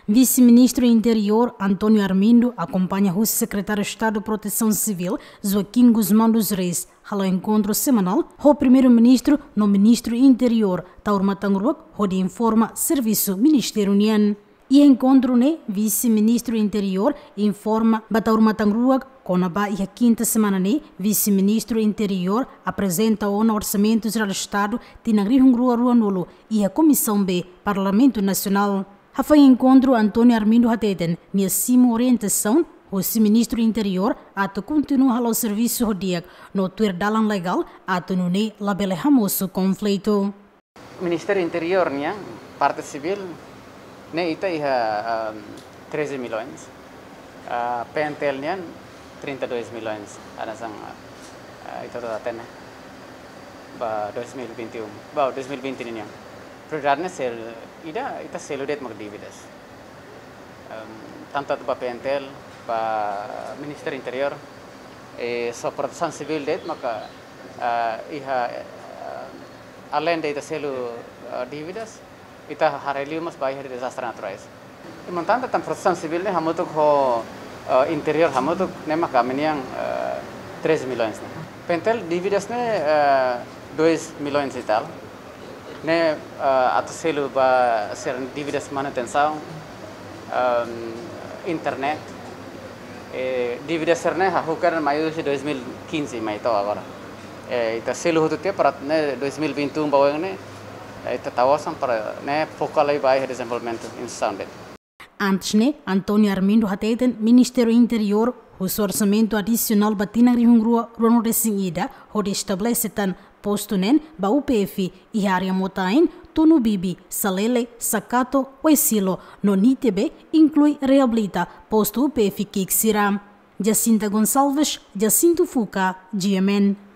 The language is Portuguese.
Vice-ministro Interior Antônio Armindo acompanha o secretário de Estado de Proteção Civil Joaquim Guzmão dos Reis ao encontro semanal. O primeiro-ministro no ministro Interior Taur Matangruak onde informa serviço Ministério União. E encontro ne vice-ministro Interior informa Bataur Matangruak Conaba e a quinta semana ne vice-ministro Interior apresenta o Orçamento Geral do Estado Tinagri Hungrua Ruanolo e a Comissão B Parlamento Nacional. Foi encontro Antônio Armindo Hateten, minha cima orientação, o ministro Interior, ato continua ao serviço rodia, no tuer dalang legal, ato nune labele hamoso conflito. Ministério Interior, nia, parte civil, ne ita iha 13 milhões, PNTL nia 32 milhões, ada sang ita toda tena, ba 2021, ba 2020 nia. Prioridade sel ita seludet mag dívidas. Tanto para PNTL, para Ministério Interior, e só proteção civil det maka além de ita selu dívidas, ita hareliu mas bayar de desastres naturais. E montante tam proteção civil ne hamutuk ho interior hamutuk ne maka meniang 13 milhões. PNTL dívidas ne 2 milhões e tal. Ne ato selu ba ser dívidas manutenção, internet, dívidas ser ne hahukan maio de 2015 mai to agora. Ita selu hutu te para ne 2021 bawang ne ita tawasan para ne focal vai desenvolvimento in sounded. Antes ne Antônio Armindo Hateten Ministério Interior o orçamento adicional batina rihungrua rono resingida onde estabelece tan posto nen ba UPF e área motain Tunu Bibi, Salele, Sakato, Oesilo, no NITB inclui reabilita posto UPF Kiksira. Jacinta Gonçalves, Jacinto Fuca, GMN.